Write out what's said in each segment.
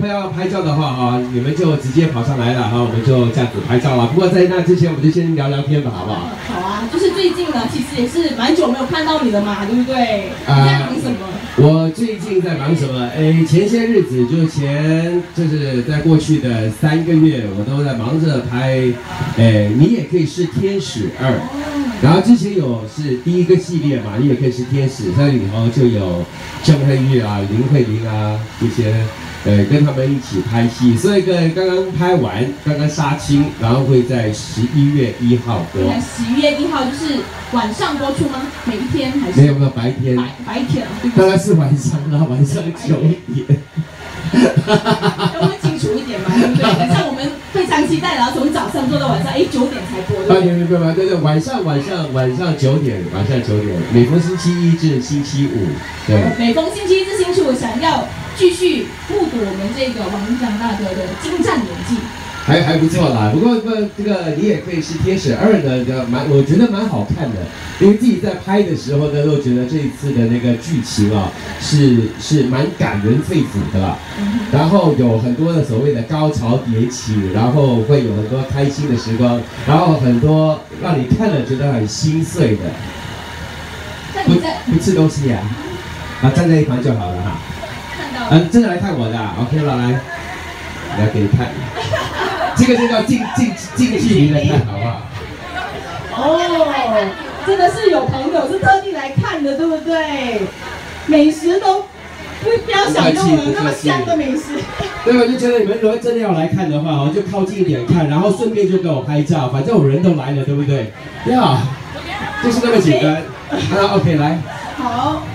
要拍照的话哈，你们就直接跑上来了哈，我们就这样子拍照了。不过在那之前，我们就先聊聊天吧，好不好？ 好啊，就是最近呢，其实也是蛮久没有看到你了嘛，对不对？你在忙什么？ 我最近在忙什么？前些日子就是在过去的3个月，我都在忙着拍，你也可以是天使2。然后之前是第1个系列嘛，你也可以是天使，在里头就有郑佩玉啊、林慧玲啊这些，跟他们一起拍戏，所以刚刚拍完，刚刚杀青，然后会在11月1号播。 11月1号就是晚上播出吗？每一天还是？ 没有白天。 白天啊， 当然是晚上啦，晚上9点。 要不清楚一点嘛，对不对？像我们非常期待，然后从早上做到晚上9点才播。 对，晚上9点，每逢星期1至星期5，对。 每逢星期1至星期5，想要继续目睹我们这个王长大哥的精湛演技。 还不错啦，不过这个你也可以是天使2呢，我觉得蛮好看的，因为自己在拍的时候呢，都觉得这一次的那个剧情啊，是蛮感人肺腑的啦。然后有很多的所谓的高潮迭起，然后会有很多开心的时光，然后很多让你看了觉得很心碎的。不吃东西呀？站在一旁就好了哈。 看到了。 真的来看我的 ，OK 了，来给你看。这个就叫近距离的看，好不好？ 哦，真的是有朋友是特地来看的，对不对？美食都不要享用了，那么香的美食。 对，我就觉得你们如果真的要来看的话，就靠近一点看，然后顺便就给我拍照，反正我人都来了，对不对？呀，就是那么简单。OK， 来。 好。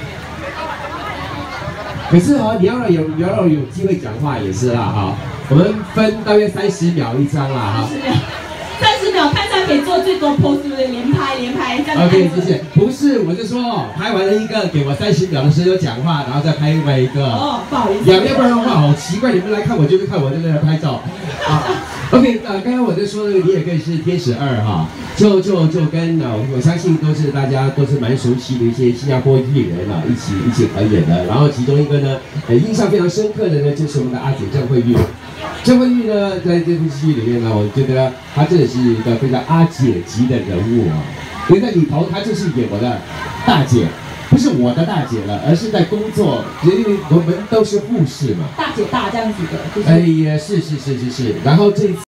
可是你要让有机会讲话也是啦哈。我们分大约30秒一张啦哈。 30秒，看上可以做最多 pose， 对不对？连拍这样。 OK， 谢谢。不是，我是说拍完了一个，给我30秒的时候讲话，然后再拍另外一个。 哦，不好意思。 要不然的话好奇怪，你们来看我就会看我在那拍照。OK， 刚刚我在说那个你也可以是天使2哈，就跟我相信大家都是蛮熟悉的一些新加坡艺人啊，一起合演的。然后其中一个呢，印象非常深刻的呢，就是我们的阿姐郑慧玉。郑慧玉呢，在这部戏里面呢，我觉得她真的是一个非常阿姐级的人物啊，因为在里头她就是演我的大姐。不是我的大姐了，而是在工作，因为我们都是护士嘛。 大姐大这样子的，就是。 也是。然后这一次。